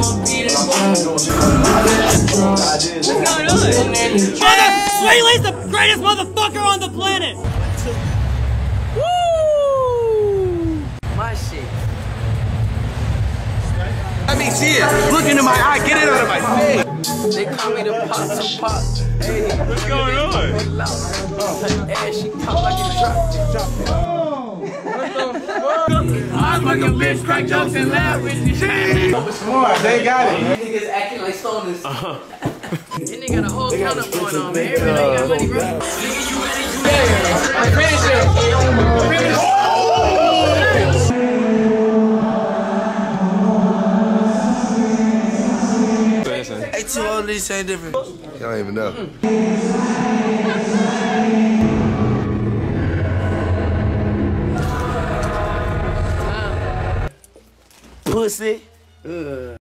Swae Lee's the greatest motherfucker on the planet! Woo! My shit. Let me see it. Look into my eye. Get it out of my face. They call me the pop. Hey, what's going on? Hey, she pop like a drop. I fucking bitch crack jokes and laugh with you. Come on, they got it. Niggas acting like stoners. And they got a whole counter going on, man. Everybody got money, bro. Nigga, you ready? Finish it. Finish it. Hey, two old these ain't different. You don't even know. Pussy.